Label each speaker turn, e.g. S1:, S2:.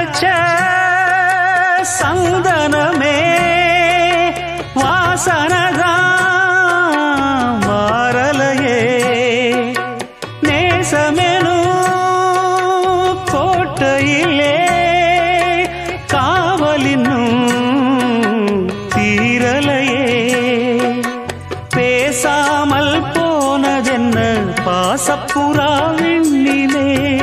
S1: அரைச்ச சந்தனமே வாசனதான் மாறலையே நேசமெனும் கோட்டையிலே காவலினும் தீரலையே பேசாமல் போனதென்ன பாசப்புறா விண்ணிலே